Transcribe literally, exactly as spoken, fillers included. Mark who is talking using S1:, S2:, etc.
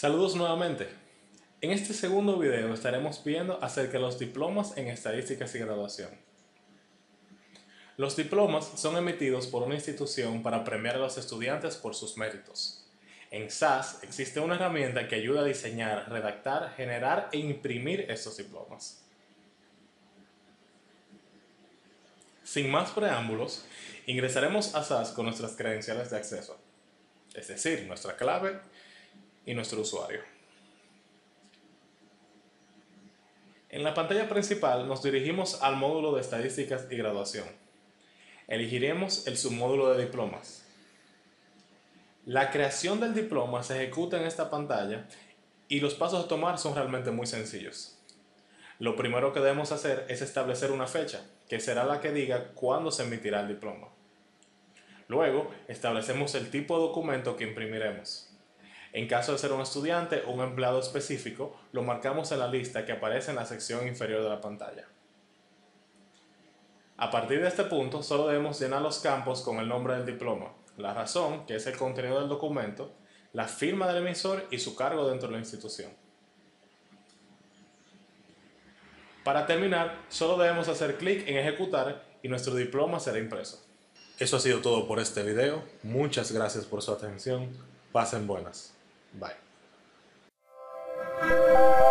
S1: Saludos nuevamente. En este segundo video estaremos viendo acerca de los diplomas en estadísticas y graduación. Los diplomas son emitidos por una institución para premiar a los estudiantes por sus méritos. En S A S existe una herramienta que ayuda a diseñar, redactar, generar e imprimir estos diplomas. Sin más preámbulos, ingresaremos a S A S con nuestras credenciales de acceso, es decir, nuestra clave y nuestro usuario. En la pantalla principal nos dirigimos al módulo de estadísticas y graduación. Elegiremos el submódulo de diplomas. La creación del diploma se ejecuta en esta pantalla y los pasos a tomar son realmente muy sencillos. Lo primero que debemos hacer es establecer una fecha, que será la que diga cuándo se emitirá el diploma. Luego, establecemos el tipo de documento que imprimiremos. En caso de ser un estudiante o un empleado específico, lo marcamos en la lista que aparece en la sección inferior de la pantalla. A partir de este punto, solo debemos llenar los campos con el nombre del diploma, la razón, que es el contenido del documento, la firma del emisor y su cargo dentro de la institución. Para terminar, solo debemos hacer clic en ejecutar y nuestro diploma será impreso. Eso ha sido todo por este video. Muchas gracias por su atención. Pasen buenas. Bye.